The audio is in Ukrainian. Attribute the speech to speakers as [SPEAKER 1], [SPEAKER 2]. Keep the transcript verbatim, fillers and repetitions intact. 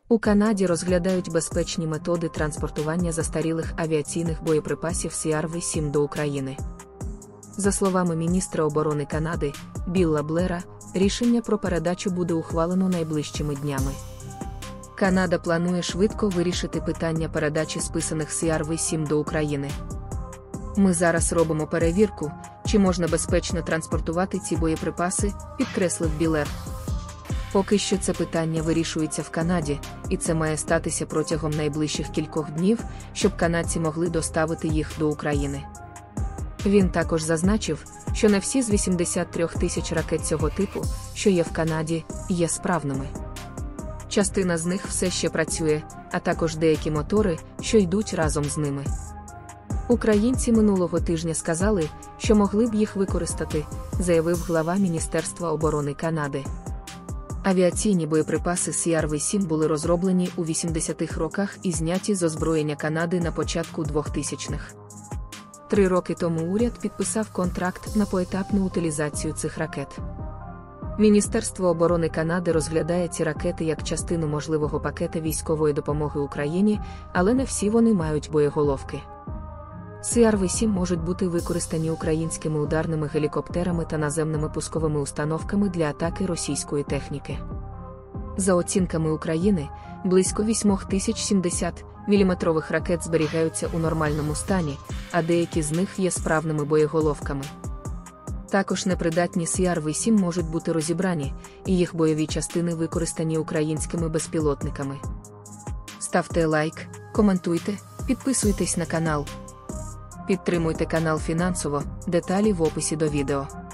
[SPEAKER 1] У Канаді розглядають безпечні методи транспортування застарілих авіаційних боєприпасів Сі Ар В сім до України. За словами міністра оборони Канади, Білла Блера, рішення про передачу буде ухвалено найближчими днями. Канада планує швидко вирішити питання передачі списаних Сі Ар В сім до України. Ми зараз робимо перевірку, чи можна безпечно транспортувати ці боєприпаси, підкреслив Білер. Поки що це питання вирішується в Канаді, і це має статися протягом найближчих кількох днів, щоб канадці могли доставити їх до України. Він також зазначив, що не всі з вісімдесят три тисяч ракет цього типу, що є в Канаді, є справними. Частина з них все ще працює, а також деякі мотори, що йдуть разом з ними. Українці минулого тижня сказали, що могли б їх використати, заявив глава Міністерства оборони Канади. Авіаційні боєприпаси Сі Ар В сім були розроблені у вісімдесятих роках і зняті з озброєння Канади на початку двохтисячних. Три роки тому уряд підписав контракт на поетапну утилізацію цих ракет. Міністерство оборони Канади розглядає ці ракети як частину можливого пакета військової допомоги Україні, але не всі вони мають боєголовки. Сі Ар В сім можуть бути використані українськими ударними гелікоптерами та наземними пусковими установками для атаки російської техніки. За оцінками України, близько вісім тисяч сімдесят міліметрових ракет зберігаються у нормальному стані, а деякі з них є справними боєголовками. Також непридатні Сі Ар В сім можуть бути розібрані, і їх бойові частини використані українськими безпілотниками. Ставте лайк, коментуйте, підписуйтесь на канал. Підтримуйте канал фінансово, деталі в описі до відео.